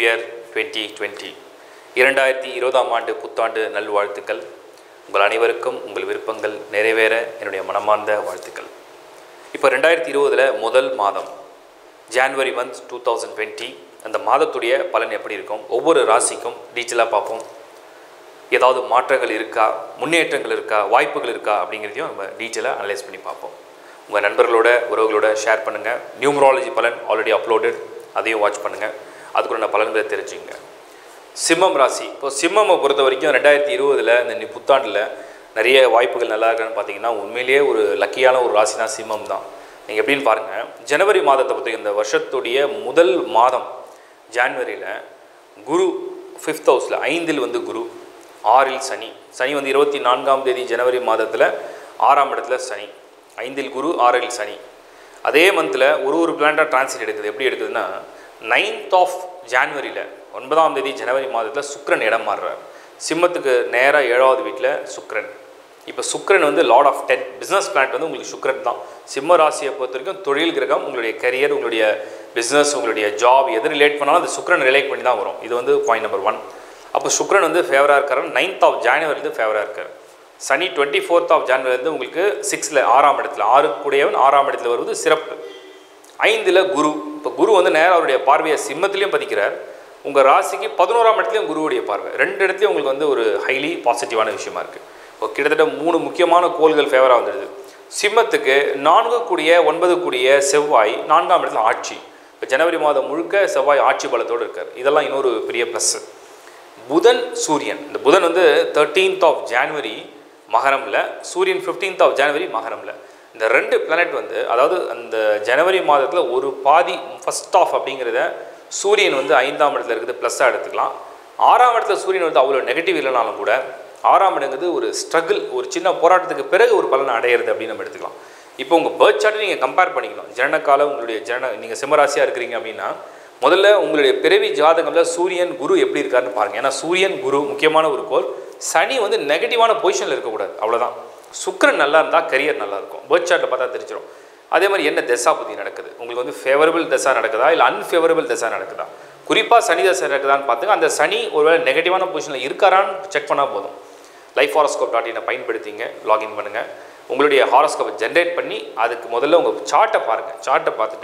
Year 2020 2020ஆம் ஆண்டு புத்தாண்டு நல்வாழ்த்துக்கள். உங்கள் அனைவருக்கும் உங்கள் விருப்பங்கள் நிறைவேற என்னுடைய மனமார்ந்த வாழ்த்துக்கள். இப்போ 2020 முதல் மாதம் ஜான்வரி மந்த் 2020 அந்த மாதத்துடைய பலன் எப்படி இருக்கும், ஒவ்வொரு ராசிக்கும் டீட்டெயிலாக பார்ப்போம். ஏதாவது மாற்றங்கள் இருக்கா, முன்னேற்றங்கள் இருக்கா, வாய்ப்புகள் இருக்கா அப்படிங்கிறதையும் நம்ம டீட்டெயிலாக அனலைஸ் பண்ணி பார்ப்போம். உங்கள் நண்பர்களோட உறவுகளோட ஷேர் பண்ணுங்கள். நியூமராலஜி பலன் ஆல்ரெடி அப்லோடட், அதையும் வாட்ச் பண்ணுங்கள். அதுக்குள்ள பலன்களை தெரிஞ்சுங்க. சிம்மம் ராசி. இப்போ சிம்மமை பொறுத்த வரைக்கும் 2020 இந்த புத்தாண்டில் நிறைய வாய்ப்புகள் நல்லா இருக்குன்னு பார்த்தீங்கன்னா உண்மையிலேயே ஒரு லக்கியான ஒரு ராசினா சிம்மம் தான். நீங்கள் எப்படின்னு பாருங்கள், ஜனவரி மாதத்தை பற்றி இந்த வருஷத்துடைய முதல் மாதம் ஜான்வரியில் குரு 5th ஹவுஸில் 5ல் குரு, 6ல் சனி. சனி 24ஆம் தேதி ஜனவரி மாதத்தில் 6ஆம் இடத்துல சனி, 5ல் குரு 6ல் சனி. அதே மந்தில் ஒரு பிளானட்டாக டிரான்சிட் எடுக்குது. எப்படி எடுக்குதுன்னா 9th ஆஃப் ஜான்வரியில் 9ஆம் தேதி ஜனவரி மாதத்தில் சுக்கிரன் இடம் மாறுறார். சிம்மத்துக்கு நேராக 7வது வீட்டில் சுக்கிரன். இப்போ சுக்கிரன் லார்ட் ஆஃப் 10 பிஸ்னஸ் பிளானட் உங்களுக்கு சுக்கிரன் தான். சிம்ம ராசியை பொறுத்த வரைக்கும் தொழில் கிரகம். உங்களுடைய கரியர், உங்களுடைய பிஸ்னஸ், உங்களுடைய ஜாப் எது ரிலேட் பண்ணாலும் அது சுக்கிரன் ரிலேட் பண்ணி தான் வரும். இது பாயிண்ட் நம்பர் 1. அப்போ சுக்கிரன் ஃபேவராக இருக்காரு. 9th ஆஃப் ஜான்வரி ஃபேவராக இருக்கார். சனி 24th ஆஃப் ஜான்வரி உங்களுக்கு 6ல் 6ஆம் இடத்துல, 6 கூடியவன் 6ஆம் இடத்துல வருவது சிறப்பு. 5ல் குரு. இப்போ குரு நேராக அவருடைய பார்வையை சிம்மத்திலையும் பதிக்கிறார். உங்கள் ராசிக்கு 11ஆம் இடத்துலையும் குருவுடைய பார்வை. 2 இடத்துலையும் உங்களுக்கு ஒரு ஹைலி பாசிட்டிவான விஷயமா இருக்குது. இப்போ கிட்டத்தட்ட 3 முக்கியமான கோள்கள் ஃபேவராக வந்துடுது. சிம்மத்துக்கு 4 கூடிய 9 கூடிய செவ்வாய் 4ஆம் இடத்துல ஆட்சி. இப்போ ஜனவரி மாதம் முழுக்க செவ்வாய் ஆட்சி பலத்தோடு இருக்கார். இதெல்லாம் இன்னொரு பெரிய ப்ளஸ். புதன் சூரியன். இந்த புதன் 13th ஆஃப் ஜான்வரி மகரமில், சூரியன் 15th ஆஃப் ஜான்வரி மகரமில். இந்த 2 பிளானட் அதாவது அந்த ஜனவரி மாதத்தில் ஒரு பாதி ஃபஸ்ட் ஆஃப் அப்படிங்கிறத சூரியன் 5ஆம் இடத்துல இருக்குது, ப்ளஸ்ஸாக எடுத்துக்கலாம். 6ஆம் இடத்துல சூரியன் அவ்வளோ நெகட்டிவ் இல்லைனாலும் கூட 6ஆம் இடங்கிறது ஒரு ஸ்ட்ரகிள், ஒரு சின்ன போராட்டத்துக்கு பிறகு ஒரு பலனை அடையிறது அப்படின்னு நம்ம எடுத்துக்கலாம். இப்போ உங்கள் பர்த் சார்ட்டை நீங்கள் கம்பேர் பண்ணிக்கணும். ஜனனக்காலம் உங்களுடைய நீங்கள் சிம்மராசியாக இருக்கிறீங்க அப்படின்னா முதல்ல உங்களுடைய பிறவி ஜாதகம்ல சூரியன் குரு எப்படி இருக்காருன்னு பாருங்கள். ஏன்னா சூரியன் குரு முக்கியமான ஒரு கோள். சனி நெகட்டிவான பொசிஷனில் இருக்கக்கூடாது, அவ்வளோதான். சுக்கிரன் நல்லா இருந்தால் கரியர் நல்லாயிருக்கும். பர்த் சார்ட்டில் பார்த்தா தெரிஞ்சிடும். அதே மாதிரி என்ன தசாபுத்தி நடக்குது, உங்களுக்கு ஃபேவரபிள் தசா நடக்குதா இல்லை அன்ஃபேவரபிள் தசா நடக்குதா, குறிப்பாக சனி தசை நடக்குதான்னு பார்த்துங்க. அந்த சனி ஒருவேளை நெகட்டிவான பொசிஷனில் இருக்காரான்னு செக் பண்ணால் போதும். lifehoroscope.in பயன்படுத்திங்க, லாகின் பண்ணுங்கள். உங்களுடைய ஹாரோஸ்கோப்பை ஜென்ரேட் பண்ணி அதுக்கு முதல்ல உங்கள் சார்ட்டை பாருங்கள். சார்ட்டை பார்த்துட்டு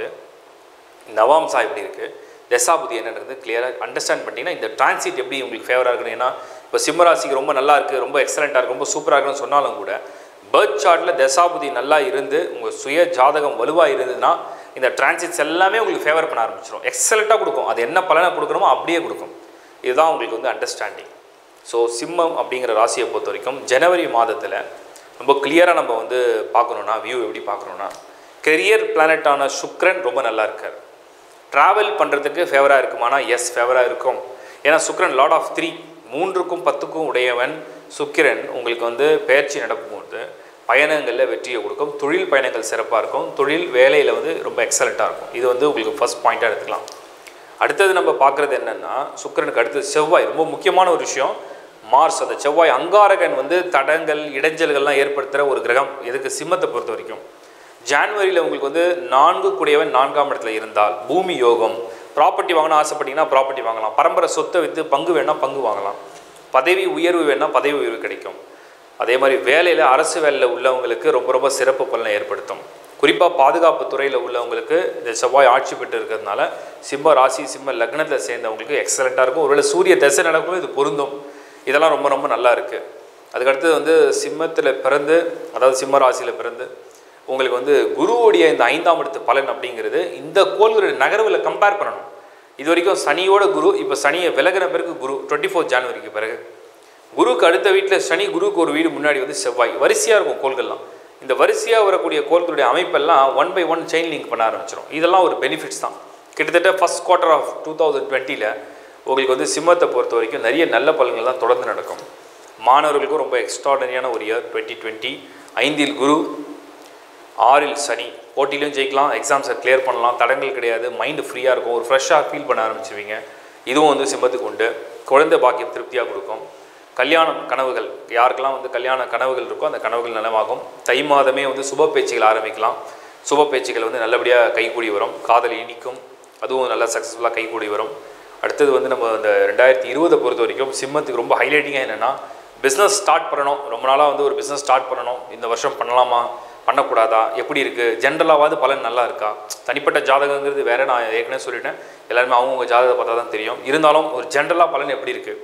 நவாம்சா எப்படி இருக்குது, தசாபுத்தி என்ன நடக்குது கிளியராக அண்டர்ஸ்டாண்ட் பண்ணிங்கன்னா இந்த டிரான்சிட் எப்படி உங்களுக்கு ஃபேவராக இருக்கணும். ஏன்னா இப்போ சிம்மராசிக்கு ரொம்ப நல்லா இருக்குது, ரொம்ப எக்ஸலண்ட்டாக இருக்குது, ரொம்ப சூப்பராக இருக்குன்னு சொன்னாலும் கூட பர்த் சார்ட்டில் தசாபுதி நல்லா இருந்து உங்கள் சுய ஜாதகம் வலுவாக இருந்ததுன்னா இந்த டிரான்சிட்ஸ் எல்லாமே உங்களுக்கு ஃபேவர் பண்ண ஆரம்பிச்சிடும். எக்ஸலண்ட்டாக கொடுக்கும். அது என்ன பலனை கொடுக்கணுமோ அப்படியே கொடுக்கும். இதுதான் உங்களுக்கு அண்டர்ஸ்டாண்டிங். ஸோ சிம்மம் அப்படிங்கிற ராசியை பொறுத்த வரைக்கும் ஜனவரி மாதத்தில் ரொம்ப கிளியராக நம்ம பார்க்கணுன்னா வியூ எப்படி பார்க்கணுன்னா, கெரியர் பிளானட்டான சுக்கிரன் ரொம்ப நல்லா இருக்கார். ட்ராவல் பண்ணுறதுக்கு ஃபேவராக இருக்குமானா எஸ் ஃபேவராக இருக்கும். ஏன்னா சுக்கிரன் லார்ட் ஆஃப் 3, 3க்கும் 10க்கும் உடையவன் சுக்கிரன் உங்களுக்கு பெயர்ச்சி நடக்கும்போது பயணங்களில் வெற்றியை கொடுக்கும். தொழில் பயணங்கள் சிறப்பாக இருக்கும். தொழில் வேலையில் ரொம்ப எக்ஸலண்ட்டாக இருக்கும். இது உங்களுக்கு ஃபர்ஸ்ட் பாயிண்ட்டாக எடுத்துக்கலாம். அடுத்தது நம்ம பார்க்குறது என்னென்னா, சுக்கிரனுக்கு அடுத்தது செவ்வாய். ரொம்ப முக்கியமான ஒரு விஷயம். மார்ஸ், அந்த செவ்வாய் அங்காரகன் தடங்கள் இடைஞ்சல்கள்லாம் ஏற்படுத்துகிற ஒரு கிரகம். இதுக்கு சிம்மத்தை பொறுத்த வரைக்கும் ஜான்வரியில் உங்களுக்கு 4 கூடியவன் 4ஆம் இடத்துல இருந்தால் பூமி யோகம். ப்ராப்பர்ட்டி வாங்கணும் ஆசைப்பட்டீங்கன்னா ப்ராப்பர்ட்டி வாங்கலாம். பரம்பரை சொத்தை விற்று பங்கு வேணால் பங்கு வாங்கலாம். பதவி உயர்வு வேணால் பதவி உயர்வு கிடைக்கும். அதே மாதிரி வேலையில் அரசு வேலையில் உள்ளவங்களுக்கு ரொம்ப ரொம்ப சிறப்பு பலனை ஏற்படுத்தும். குறிப்பாக பாதுகாப்பு துறையில் உள்ளவங்களுக்கு இந்த செவ்வாய் ஆட்சி பெற்று இருக்கிறதுனால சிம்ம ராசி சிம்ம லக்னத்தில் சேர்ந்தவங்களுக்கு எக்ஸலண்ட்டாக இருக்கும். ஒருவேளை சூரிய தசை நடக்கும், இது பொருந்தும். இதெல்லாம் ரொம்ப ரொம்ப நல்லா இருக்குது. அதுக்கடுத்தது சிம்மத்தில் பிறந்து, அதாவது சிம்ம ராசியில் பிறந்து உங்களுக்கு குருவுடைய இந்த 5ஆம் இடத்து பலன் அப்படிங்கிறது இந்த கோள்களுடைய நகர்வில் கம்பேர் பண்ணணும். இது வரைக்கும் சனியோட குரு, இப்போ சனியை விலகின பிறகு குரு 24th ஜான்வரிக்கு பிறகு குருக்கு அடுத்த வீட்டில் சனி, குருக்கு ஒரு வீடு முன்னாடி செவ்வாய். வரிசையாக இருக்கும் கோள்கள்லாம். இந்த வரிசையாக வரக்கூடிய கோள்களுடைய அமைப்பெல்லாம் 1 by 1 செயின் லிங்க் பண்ண ஆரம்பிச்சிடும். இதெல்லாம் ஒரு பெனிஃபிட்ஸ் தான். கிட்டத்தட்ட ஃபர்ஸ்ட் குவார்ட்டர் ஆஃப் 2020 உங்களுக்கு சிம்மத்தை பொறுத்த வரைக்கும் நிறைய நல்ல பலன்கள் தான் தொடர்ந்து நடக்கும். மாணவர்களுக்கும் ரொம்ப எக்ஸ்ட்ராடனரியான ஒரு இயர் 2020. 5ல் குரு, 6ல் சனி. போட்டிலையும் ஜெயிக்கலாம், எக்ஸாம்ஸை கிளியர் பண்ணலாம், தடங்கள் கிடையாது, மைண்டு ஃப்ரீயாக இருக்கும், ஒரு ஃப்ரெஷ்ஷாக ஃபீல் பண்ண ஆரம்பிச்சிருவீங்க. இதுவும் சிம்மத்துக்கு உண்டு. குழந்தை பாக்கியம் திருப்தியாக கொடுக்கும். கல்யாணம் கனவுகள், யாருக்கெல்லாம் கல்யாண கனவுகள் இருக்கோ அந்த கனவுகள் நலமாகும். தை மாதமே சுப பேச்சுகள் ஆரம்பிக்கலாம். சுப பேச்சுகள் நல்லபடியாக கைகூடி வரும். காதல் இனிக்கும், அதுவும் நல்லா சக்ஸஸ்ஃபுல்லாக கைகூடி வரும். அடுத்தது வந்து நம்ம இந்த 2020 பொறுத்த வரைக்கும் சிம்மத்துக்கு ரொம்ப ஹைலைட்டிங்காக என்னென்னா பிஸ்னஸ் ஸ்டார்ட் பண்ணணும். ரொம்ப நாளாக வந்து ஒரு பிஸ்னஸ் ஸ்டார்ட் பண்ணணும், இந்த வருஷம் பண்ணலாமா பண்ணக்கூடாதா, எப்படி இருக்குது, ஜென்ரலாவது பலன் நல்லா இருக்கா, தனிப்பட்ட ஜாதகங்கிறது வேறு. நான் ஏற்கனவே சொல்லிட்டேன், எல்லாருமே அவங்கவுங்க ஜாதகத்தை பார்த்தா தான் தெரியும். இருந்தாலும் ஒரு ஜென்ரலாக பலன் எப்படி இருக்குது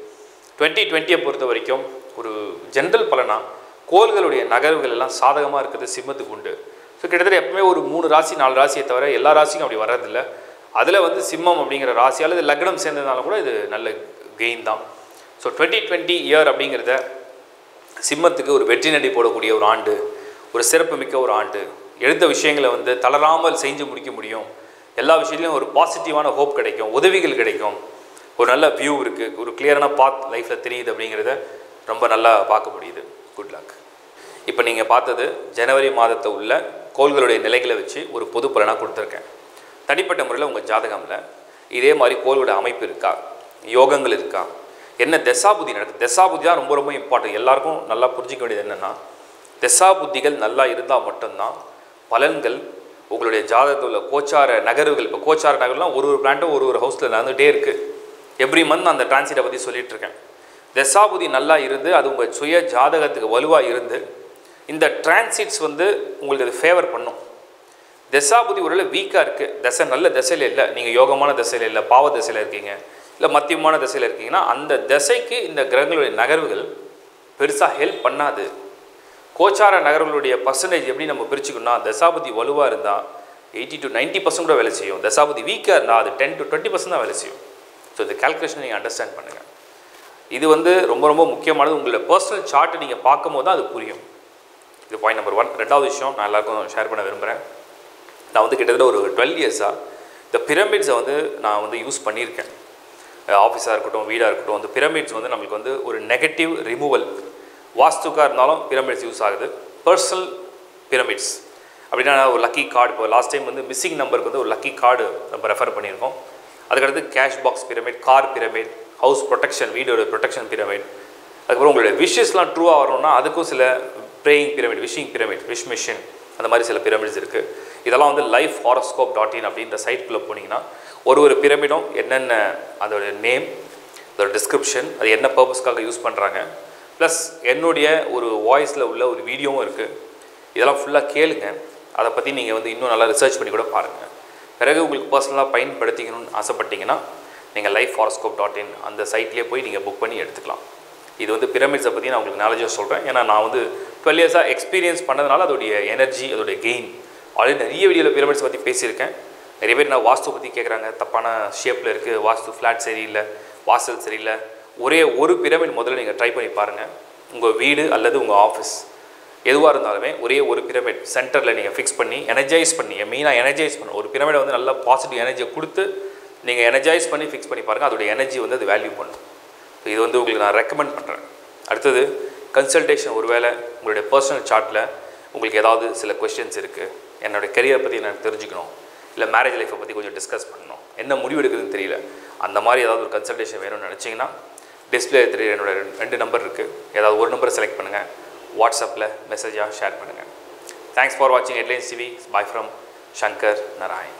2020 பொறுத்த வரைக்கும் ஒரு ஜென்ரல் பலனாக கோள்களுடைய நகர்வுகள் எல்லாம் சாதகமாக இருக்கிறது சிம்மத்துக்கு உண்டு. ஸோ கிட்டத்தட்ட எப்பவுமே ஒரு 3 ராசி 4 ராசியை தவிர எல்லா ராசிக்கும் அப்படி வர்றதில்லை. அதில் வந்து சிம்மம் அப்படிங்கிற ராசி அல்லது லக்னம் சேர்ந்ததுனால கூட இது நல்ல கெயின் தான். ஸோ 2020 இயர் அப்படிங்கிறத சிம்மத்துக்கு ஒரு வெற்றி நடை போடக்கூடிய ஒரு ஆண்டு, ஒரு சிறப்பு மிக்க ஒரு ஆண்டு. எடுத்த விஷயங்களை வந்து தளராமல் செஞ்சு முடிக்க முடியும். எல்லா விஷயத்துலையும் ஒரு பாசிட்டிவான ஹோப் கிடைக்கும், உதவிகள் கிடைக்கும், ஒரு நல்ல வியூ இருக்குது, ஒரு கிளியரான பாத் லைஃப்பில் தெரியுது அப்படிங்கிறத ரொம்ப நல்லா பார்க்க முடியுது. Good luck. இப்போ நீங்கள் பார்த்தது ஜனவரி மாதத்தை உள்ள கோள்களுடைய நிலைகளை வச்சு ஒரு பொது பலனாக கொடுத்துருக்கேன். தனிப்பட்ட முறையில் உங்கள் ஜாதகமில் இதே மாதிரி கோள்களோட அமைப்பு இருக்கா, யோகங்கள் இருக்கா, என்ன தசாபுத்தி நடக்குது. தசாபுத்தி தான் ரொம்ப ரொம்ப இம்பார்ட்டன்ட். எல்லாருக்கும் நல்லா புரிஞ்சிக்க வேண்டியது என்னென்னா, தசாபுத்திகள் நல்லா இருந்தால் மட்டும்தான் பலன்கள் உங்களுடைய ஜாதகத்தில் உள்ள கோச்சார நகர்வுகள். இப்போ கோச்சார நகர்வுலாம் ஒரு பிளான்ட்டும் ஒரு ஹவுஸில் நடந்துகிட்டே இருக்குது. எவ்ரி மந்த் அந்த டிரான்சிட்டை பற்றி சொல்லிகிட்டு இருக்கேன். தசாபுத்தி நல்லா இருந்து அது உங்கள் சுய ஜாதகத்துக்கு வலுவாக இருந்து இந்த டிரான்சிட்ஸ் வந்து உங்களுக்கு அது ஃபேவர் பண்ணும். தசாபுத்தி ஒரு வீக்காக இருக்குது, தசை நல்ல தசையில் இல்லை, நீங்கள் யோகமான தசையில் இல்லை, பாவ தசையில் இருக்கீங்க, இல்லை மத்தியமான தசையில் இருக்கீங்கன்னா அந்த தசைக்கு இந்த கிரகங்களுடைய நகர்வுகள் பெருசாக ஹெல்ப் பண்ணாது. கோச்சார நகர்களுடைய பர்சன்டேஜ் எப்படி நம்ம பிரிச்சுக்கணும்னா, தசாபுத்தி வலுவாக இருந்தால் 80 to 90% கூட வேலை செய்யும். தசாபுத்தி வீக்காக இருந்தால் அது 10 to 20% தான் வேலை செய்யும். ஸோ இந்த கால்குலேஷனை நீங்கள் அண்டர்ஸ்டாண்ட் பண்ணுங்கள். இது வந்து ரொம்ப ரொம்ப முக்கியமானது. உங்களோட பர்சனல் சார்ட்டை நீங்கள் பார்க்கும் போது தான் அது புரியும். இது பாயிண்ட் நம்பர் 1. ரெண்டாவது விஷயம் நான் எல்லாருக்கும் ஷேர் பண்ண விரும்புகிறேன். நான் வந்து கிட்டத்தட்ட ஒரு 12 இயர்ஸாக இந்த பிரமிட்ஸை வந்து நான் வந்து யூஸ் பண்ணியிருக்கேன். ஆஃபீஸாக இருக்கட்டும், வீடாக இருக்கட்டும், அந்த பிரமிட்ஸ் வந்து நம்மளுக்கு வந்து ஒரு நெகட்டிவ் ரிமூவல். வாஸ்துக்காக இருந்தாலும் பிரமிட்ஸ் யூஸ் ஆகுது. பர்சனல் பிரமிட்ஸ் அப்படின்னா ஒரு லக்கி கார்டு. இப்போ லாஸ்ட் டைம் வந்து மிஸ்ஸிங் நம்பருக்கு வந்து ஒரு லக்கி கார்டு நம்ம ரெஃபர் பண்ணியிருக்கோம். அதுக்கடுத்து cash box pyramid, car pyramid, house protection, வீடோட ப்ரொடெக்ஷன் பிரமிட். அதுக்கப்புறம் உங்களுடைய விஷஸ்லாம் ட்ரூவாக வரணும்னா அதுக்கும் சில praying pyramid, wishing pyramid, wish machine, அந்த மாதிரி சில பிரமிட்ஸ் இருக்குது. இதெல்லாம் வந்து lifehoroscope.in அப்படின்ற சைட்குள்ளே போனீங்கன்னா ஒரு பிரமிடும் என்னென்ன அதோட நேம், அதோட டிஸ்கிரிப்ஷன், அது என்ன பர்பஸ்க்காக யூஸ் பண்ணுறாங்க, ப்ளஸ் என்னுடைய ஒரு வாய்ஸில் உள்ள ஒரு வீடியோவும் இருக்குது. இதெல்லாம் ஃபுல்லாக கேளுங்க. அதை பற்றி நீங்கள் வந்து இன்னும் நல்லா ரிசர்ச் பண்ணி கூட பாருங்கள். பிறகு உங்களுக்கு பர்சனலாக பயன்படுத்திக்கணும்னு ஆசைப்பட்டீங்கன்னா நீங்கள் lifehoroscope.in அந்த சைட்லேயே போய் நீங்கள் புக் பண்ணி எடுத்துக்கலாம். இது வந்து பிரமிட்ஸை பற்றி நான் உங்களுக்கு நாலேஜாக சொல்கிறேன். ஏன்னா நான் வந்து 12 இயர்ஸாக எக்ஸ்பீரியன்ஸ் பண்ணதுனால அதோடைய எனர்ஜி, அதோடைய கெயின். ஆல்ரெடி நிறைய வீடியோவில் பிரமிட்ஸ் பற்றி பேசியிருக்கேன். நிறைய பேர் நான் வாஸ்து பற்றி கேட்குறாங்க. தப்பான ஷேப்பில் இருக்குது, வாஸ்து ஃப்ளாட் சரியில்லை, வாசல் சரியில்லை. ஒரே ஒரு பிரமிட் முதல்ல நீங்கள் ட்ரை பண்ணி பாருங்கள். உங்கள் வீடு அல்லது உங்கள் ஆஃபீஸ் எதுவாக இருந்தாலுமே ஒரே ஒரு பிரமிட் சென்டரில் நீங்கள் ஃபிக்ஸ் பண்ணி எனர்ஜைஸ் பண்ணி, மெயினாக எனர்ஜைஸ் பண்ணணும். ஒரு பிரமிடை வந்து நல்லா பாசிட்டிவ் எனர்ஜியை கொடுத்து நீங்கள் எனர்ஜைஸ் பண்ணி ஃபிக்ஸ் பண்ணி பாருங்கள். அதோடைய எனர்ஜி வந்து அது வேல்யூ பண்ணும். இது வந்து உங்களுக்கு நான் ரெக்கமெண்ட் பண்ணுறேன். அடுத்தது கன்சல்டேஷன். ஒருவேளை உங்களுடைய பர்சனல் சார்ட்டில் உங்களுக்கு ஏதாவது சில கொஸ்டின்ஸ் இருக்குது, என்னோடய கெரியரை பற்றி எனக்கு தெரிஞ்சுக்கணும், இல்லை மேரேஜ் லைஃப்பை பற்றி கொஞ்சம் டிஸ்கஸ் பண்ணணும், என்ன முடிவு எடுக்குதுன்னு தெரியல, அந்த மாதிரி ஏதாவது ஒரு கன்சல்டேஷன் வேணும்னு நினச்சிங்கன்னா டிஸ்பிளே தெரியுற என்னோட 2 நம்பர் இருக்குது. ஏதாவது ஒரு நம்பரை செலக்ட் பண்ணுங்கள், வாட்ஸ்அப்பில் மெசேஜாக ஷேர் பண்ணுங்கள். தேங்க்ஸ் ஃபார் வாட்சிங் headlines TV. Bye from Shankar Narayan.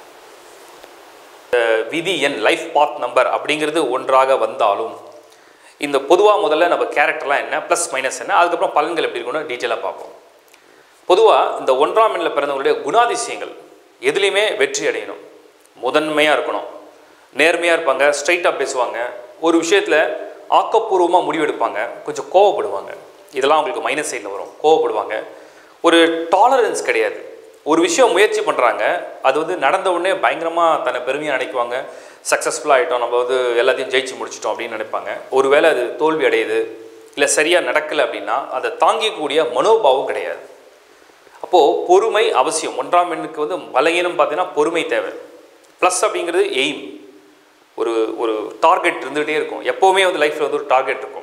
விதி எண், லைஃப் பாத் நம்பர் அப்படிங்கிறது ஒன்றாக வந்தாலும் இந்த பொதுவாக முதல்ல நம்ம கேரக்டர்லாம் என்ன, ப்ளஸ் மைனஸ் என்ன, அதுக்கப்புறம் பலன்கள் எப்படி இருக்குன்னு டீட்டெயிலாக பார்ப்போம். பொதுவாக இந்த 1ஆம் எண்ணில் பிறந்தவங்களுடைய குணாதிசயங்கள் எதுலேயுமே வெற்றி அடையணும். முதன்மையாக இருக்கணும், நேர்மையாக இருப்பாங்க, ஸ்ட்ரைட்டாக பேசுவாங்க, ஒரு விஷயத்தில் ஆக்கப்பூர்வமாக முடிவெடுப்பாங்க, கொஞ்சம் கோவப்படுவாங்க. இதெல்லாம் அவங்களுக்கு மைனஸ் சைடில் வரும். கோவப்படுவாங்க, ஒரு டாலரன்ஸ் கிடையாது. ஒரு விஷயம் முயற்சி பண்ணுறாங்க, அது வந்து நடந்த உடனே பயங்கரமாக தன்னை பெருமையாக நினைக்குவாங்க. சக்ஸஸ்ஃபுல்லாக ஆகிட்டோம், நம்ம வந்து எல்லாத்தையும் ஜெயிச்சு முடிச்சிட்டோம் அப்படின்னு நினைப்பாங்க. ஒருவேளை அது தோல்வி அடையுது, இல்லை சரியாக நடக்கலை அப்படின்னா அதை தாங்கிக்கூடிய மனோபாவம் கிடையாது. அப்போது பொறுமை அவசியம். 1ஆம் எண்ணுக்கு வந்து பலகீனம் பார்த்தீங்கன்னா பொறுமை தேவை. ப்ளஸ் அப்படிங்கிறது எய்ம், ஒரு டார்கெட் இருந்துகிட்டே இருக்கும். எப்போவுமே வந்து லைஃப்பில் வந்து ஒரு டார்கெட் இருக்கும்.